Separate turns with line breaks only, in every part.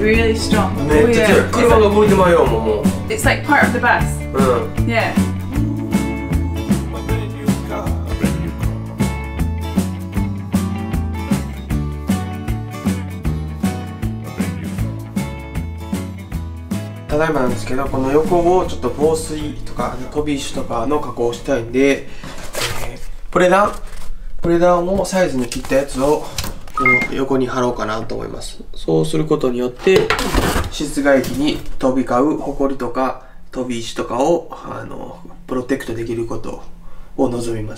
really strong.
めっちゃ強い。車が動いてまうよ、もう。
It's like part of the bus.
うん。
Yeah.
ただいまなんですけど、この横をちょっと防水とか飛び石とかの加工をしたいんで、プレダンをサイズに切ったやつをこの横に貼ろうかなと思います。そうすることによって室外機に飛び交うホコリとか飛び石とかをプロテクトできることを望みます。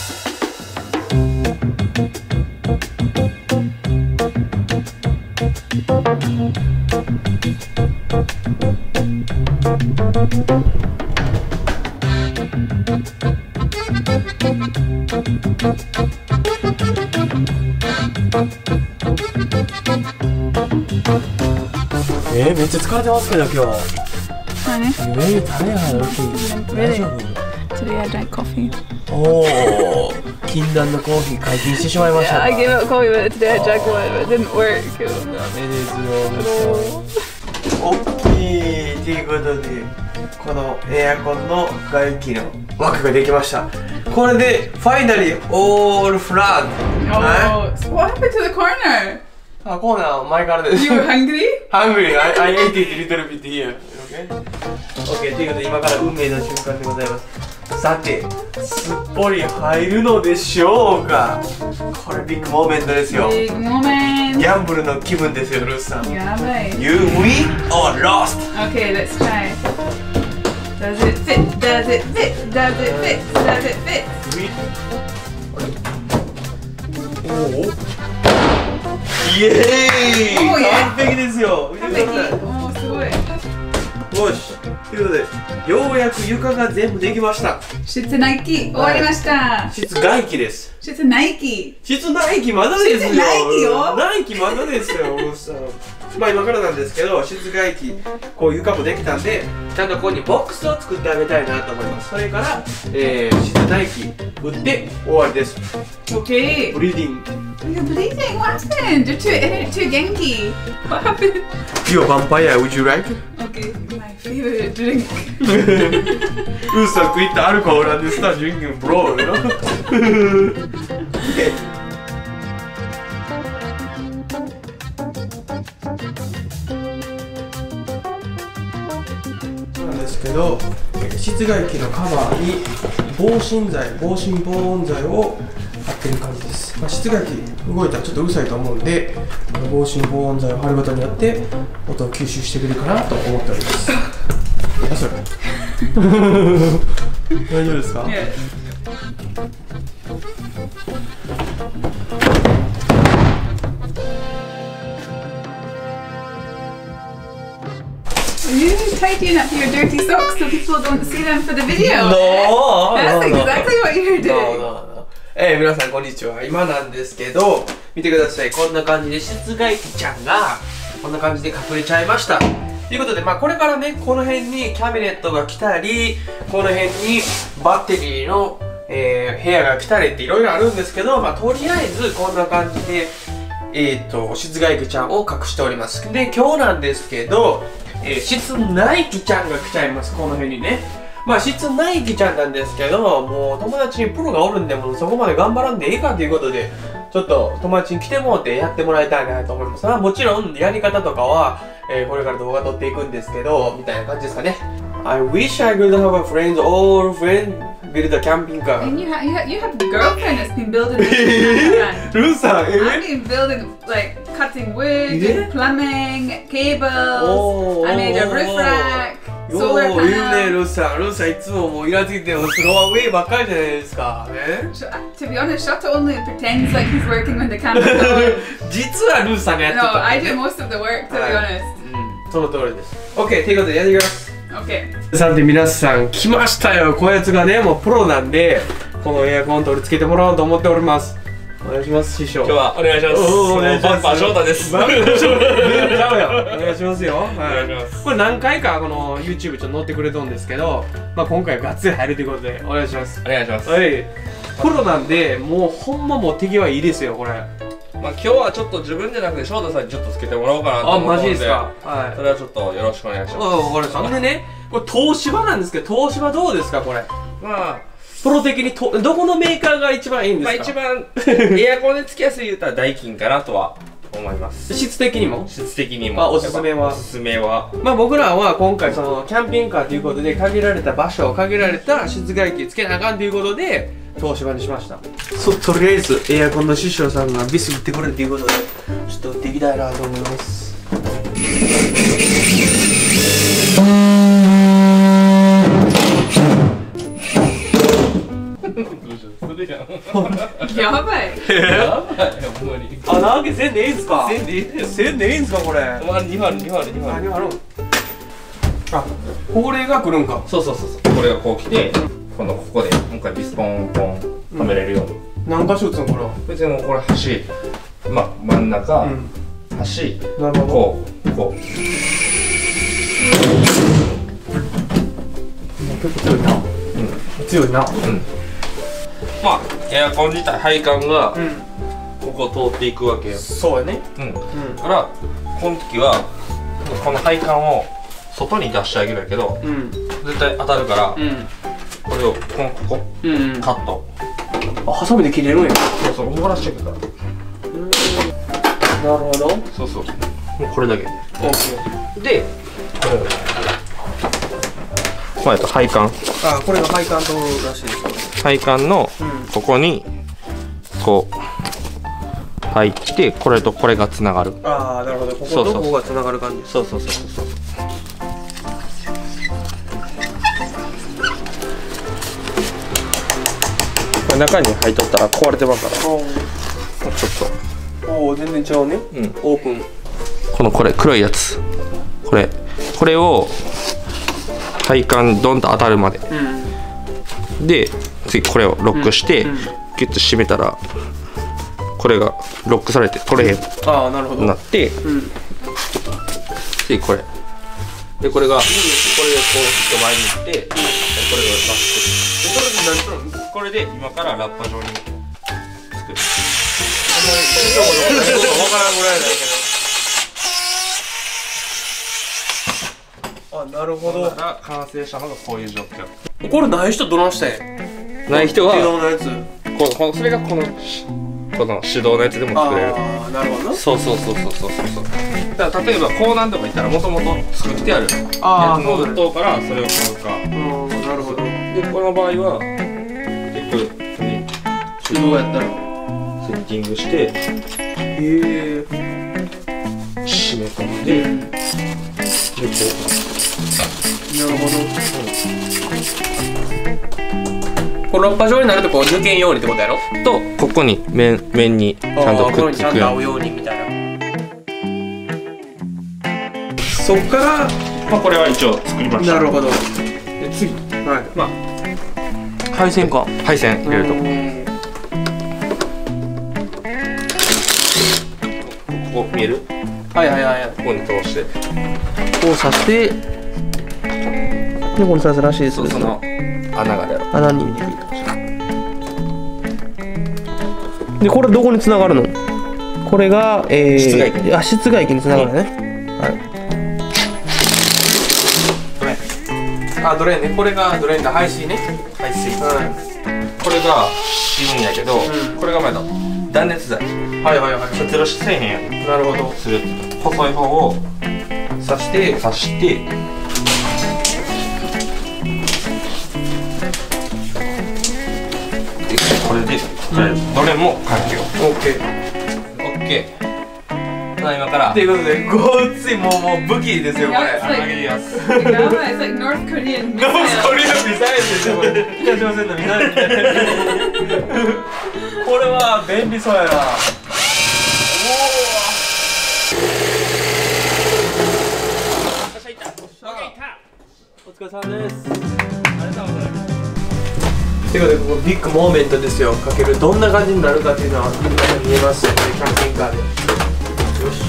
めっちゃ疲れてますけど今日。
何？
誰やろ？大丈夫？
Today I drank coffee.
おお、禁断のコーヒー解禁してしまいました。
Yeah, I gave up coffee, but today I drank one, but it didn't work.
ダメですよ。大きいということで、このエアコンの外気の枠ができました。これでファイナリーオールフラッグ。
Oh, so what happened to the corner?
あ、コーナー前からです。
You were hungry?
Hungry. I ate it a little bit here. Okay? Okay. ということで今から運命の瞬間でございます。さて、すっぽり入るのでしょうか。これビッグモーメントですよ。
Big moment.
ギャンブルの気分ですよ、ルースさん。
やばい。
You win or lost?
Okay, let's try. Does it fit? Does it fit? Does it fit? Does it fit?
おお。イエーイ。
おー、
完璧ですよ。見て
完
ください。
璧。おー、すごい。
よし。ということで、ようやく床が全部できました。
室内機終わりました。
室外機です。
室内機。
室内機まだですよ。
室内機よ。
内機まだですよ。まあ今からなんですけど、室外機こう床もできたんで、ちゃんとここにボックスを作ってあげたいなと思います。それから、室内機打って終わりです。
Okay.
ブリーディング。
You're bleeding. What happened? You're too genki. What happened?
You're a vampire. Would you like?
Okay, my favorite drink.
嘘食いったアルコールなんでスタードリンキングブローよ。なんですけど、室外機のカバーに防振防音材を貼ってる感じです。まあ、室外機動いたらちょっとうるさいと思うんで、防振防音材を貼ることによって音を吸収してくれるかなと思っております。あ、それ大丈夫ですか？
Yeah. Are you tidying up your dirty socks so people don't see them for the video?
No,
That's
no, no.
exactly what you're doing.
No. 皆さんこんにちは。今なんですけど、見てください。こんな感じで室外機ちゃんがこんな感じで隠れちゃいました。ということで、まあこれからね、この辺にキャビネットが来たり、この辺にバッテリーの、部屋が来たりっていろいろあるんですけど、まあとりあえずこんな感じで、室外機ちゃんを隠しております。で、今日なんですけど、室内機ちゃんが来ちゃいます。この辺にね。まあ室内機ちゃんなんですけど、もう友達にプロがおるんで、もうそこまで頑張らんでいいかということで、ちょっと友達に来てもらってやってもらいたいなと思います。もちろんやり方とかは、これから動画撮っていくんですけど、みたいな感じですかね。I wish I could have a friend or friend build a camping car.
And you have a girlfriend that's been building this camper van.
ルーさん、
I've been building, like, cutting wood, plumbing, cables, I made a roof rack, solar
よう言うね、
panel.
ルーさん。ルーさんいつももうイラついてもスローウェイばっかりじゃないですか。ね。
To be honest, Shota only pretends like he's working when the camera's on.
実はルーさんがやってた、
No, I do most of the work, to be honest.
その通りです。OK、ということでやっていきます。
Okay.
さて皆さん来ましたよ。こやつがね、もうプロなんで、このエアコン取り付けてもらおうと思っております。お願いします、師匠。
今日はお願いします。
お願いします。
バンパー翔太です。
バンパー翔太ちゃうよ。お願いしますよ。
お願いします。
これ何回かこの YouTube ちょっと載ってくれとんですけど、まあ今回がっつり入るということでお願いします。
お願いします。
はい。プロなんで、もうほんまもう手際いいですよ、これ。 まあ今日はちょっと自分じゃなくて翔太さんにちょっとつけてもらおうかなと思って。あ、マジですか。はい。それはちょっとよろしくお願いします。あ、これそんでね、これ東芝なんですけど、東芝どうですかこれ。まあプロ的にどこのメーカーが一番いいんですか？まあ一番エアコンでつきやすい言ったらダイキンかなとは思います。質的にも？質的にも。あ、おすすめは？おすすめは。まあ僕らは今回そのキャンピングカーということで限られた場所、限られた室外機つけなあかんということで東芝にしました。とりあえずエアコンの師匠さんがビス言ってくれるということでちょっと打っていきたいなと思います。やばい。やばい。ほんまに。あ、なわけせんでいいんすか？せんでいいです。せんでいいんすかこれ。2張る。あ、これが来るんか。そう。これがこう来て、ここで今回ピストンポンはめれるように。何箇所打つのこれは？別にもうこれ端、まあ真ん中、端、こう。結構強いな。強いな。まあエアコン自体配管がここを通っていくわけよ。そうやね。だからこの時はこの配管を外に出してあげるんやけど、絶対当たるから、これをここカット。あ、ハサミで切れるんや。そう、終わらしていくから。なるほど。そう。もうこれだけ。で、これ配管。あ、これが配管とらしいです。配管のここにこう入ってこれとこれがつながる。ああ、なるほど。こことここがつながる感じ。そう。これ中に入っとったら壊れてまうから。ちょっと。おお、全然違うね。オープン。これ黒いやつ。これを配管ドンと当たるまで。で次これをロックしてギュッと締めたらこれがロックされて取れへんなってでこれでこれがこれをこう人前に行ってこれをラップでこれで今からラッパ状に作る。分からんぐらいだけど。あ、なるほど。完成したのがこういう状況。これない人どないしてん？ない人はそれがこの手動のやつでも作れる。ああ、なるほど。そう。だから例えばコーナーとか行ったらもともと作ってあるやつのウッドからそれを買うか。なるほど。でこの場合はこれ手動やったらセッティングして締め込んでこう。なるほど。このラッパ状になるとこう抜けんようにってことやろ？とここに面にちゃんとくっつくようにみたいな。そっからまあこれは一応作りました。なるほど。で次、まあ配線か。配線入れるとここ見える？はい。ここに通してこうさして。でこれさせらしいです。その穴が出る。穴に入れる。でこれどこに繋がるの？これが室外機。あ、室外機に繋がるね。はい。あ、ドレーンね。これがドレーンだ。排水ね。排水。これが言うんやけど、これがまだ断熱材。はい。そっちせえへんやん。なるほど。する。細い方を刺して。これでどれも完了。オッケー。今からということでごっついもう武器ですよこれ。投げます。やばい、it's like North Koreanミサイルですよこれ。北朝鮮のミサイルみたいな。これは便利そうやな。お疲れ様です。ありがとうございます。ということでここビッグモーメントですよ。かけるどんな感じになるかっていうのは皆さん見えますよね。キャンピングカーで。よし。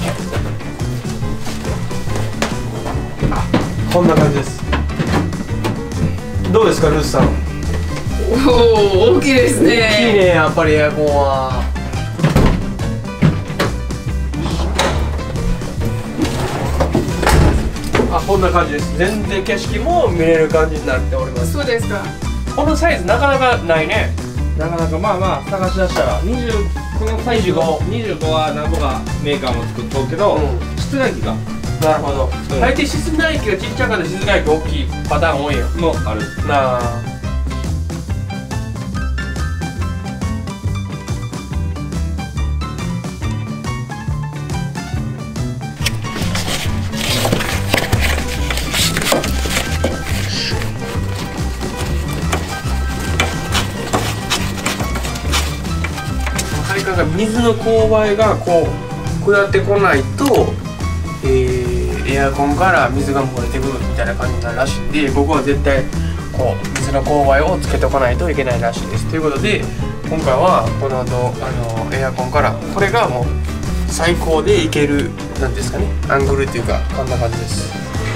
あ、こんな感じです。どうですかルースさん。おお、大きいですね。大きいね、やっぱりエアコンは。 こんな感じです。全然景色も見れる感じになっております。
そうですか。
このサイズなかなかないね。
なかなかまあまあ探し出したらこのサイズ25は何ぼかメーカーも作っとうけど、室外機が
なるほど。大抵室外機がちっちゃかった室外機大きいパターン多いよ。
もある
なあ。水の勾配がこう下ってこないと、エアコンから水が漏れてくるみたいな感じになるらしいんで、僕は絶対こう水の勾配をつけておかないといけないらしいです。ということで今回はこの後エアコンからこれがもう最高でいけるなんですかね、アングルっていうかこんな感じです。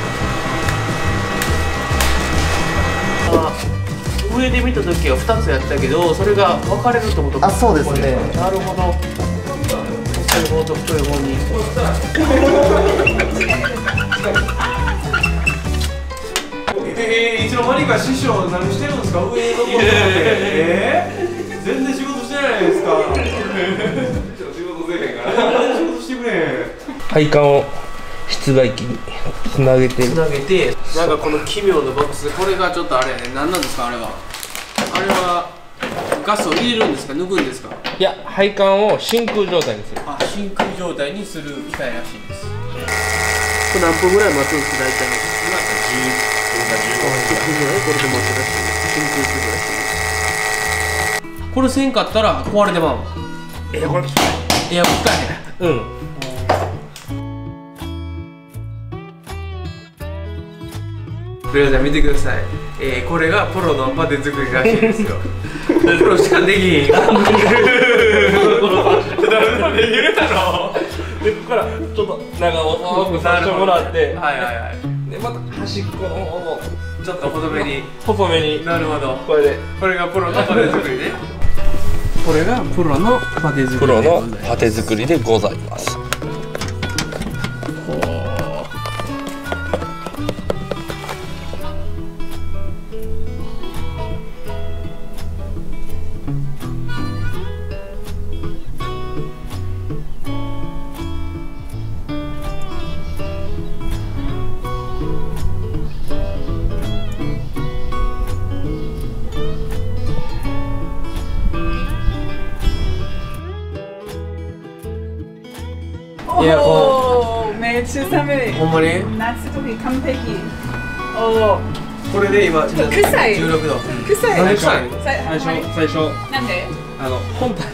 上で見た時は2つやったけど、それが分かれるってことか。
あ、そうですね。
なるほど。細い方と太い方に。いつの間にか師匠何してるんですか。上の方全然仕事してないですか。仕事せえへんから。仕事してくれ。
配管を室外機につなげて
なんかこの奇妙なボックス、これがちょっとあれね、何なんですか。あれはガスを入れるんですか、抜くんですか。
いや、配管を真空状態にする。
あ、真空状態にする機械らしいです。これ何分ぐらい待つんですか、大体。今だったら10分か15分ぐらいこれで待つらしいです。真空するらしいです。これせんかったら壊れてまうの。
エアコン機械。
エアコン機械。
うん。
皆さん見てください。これがプロのパテ作りらしいですよ。プロしかできへん。誰でもできるだろ。
で、ここからちょっと長細くさせてもらって、
はいはいはい。
で、また端っこの方も
ちょっと細めに。
細めに。
なるほど。
これで。
これがプロのパテ作りね。これがプロのパテ作り。
プロのパテ作りでございます。
エアコ
ンめっちゃ寒い。
ほんまに
夏の時完璧。おお。
これで今
臭い。
16度。
臭い。
何臭いの？
最初
なんで？
本体。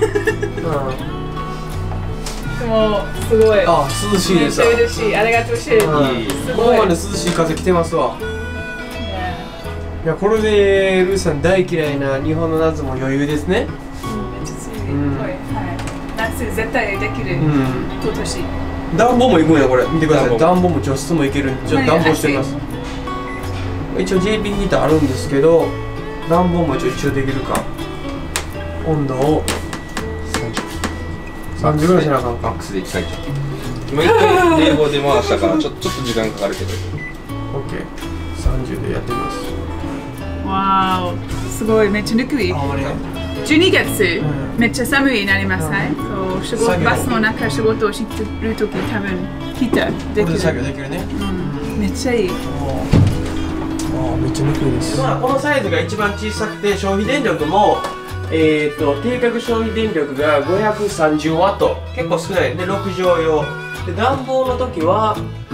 でもすごい。
あ、涼しいです。
めっちゃ嬉しい。ありがとうし。す
ここまで涼しい風来てますわ。いや、これでルーさん大嫌いな日本の夏も余裕ですね。
めっちゃ強い。夏絶対できる。今年。
暖房もいくんやこれ。見てください。暖房も除湿もいける。ちょっと暖房してみます。一応 JP ヒーターあるんですけど、暖房も一応できるか。温度を30ぐらいしなあかんか。
マックスで1回ちょっと。今1回冷房で回したからちょっと時間かかるけど。
OK。30でやってみます。
わーお、すごいめっちゃぬくい。12月、めっちゃ寒いになりますね。バスの中仕事をしてるとき多分ヒーターできる。
作業できるね。
めっちゃいい。
めっちゃぬくいです。このサイズが一番小さくて消費電力も定格消費電力が530ワット、結構少ないで6畳用で、暖房の時は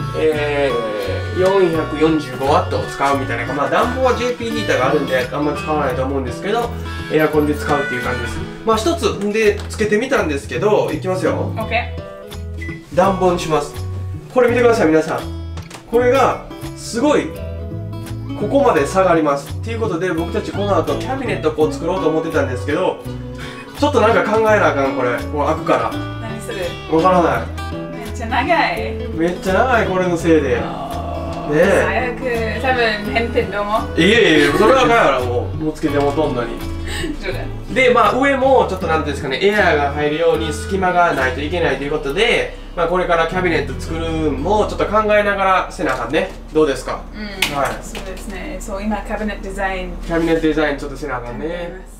445ワットを使うみたいな。まあ暖房は JP ヒーターがあるんであんま使わないと思うんですけど、エアコンで使うっていう感じです。まあ一つでつけてみたんですけど、いきますよ。
OK。
暖房にします。これ見てください皆さん。これがすごいここまで下がりますっていうことで、僕たちこの後キャビネットこう作ろうと思ってたんですけど、ちょっとなんか考えなあかん。これこう開くから
何する？
わからない。
めっちゃ長い。
めっちゃ長い、これのせいで。ねえ。
最悪、多分変点どうも。
いえいえ、それはあかんやろ。もうつけてもとんのに。
冗談。
でまあ上もちょっとなんていうんですかね、エアーが入るように隙間がないといけないということで、まあこれからキャビネット作るんもちょっと考えながらせなあかんね。どうですか？はい。
そうですね。そう今キャビネットデザイン
キャビネットデザインちょっとせなあかん
考え
ね。
ます。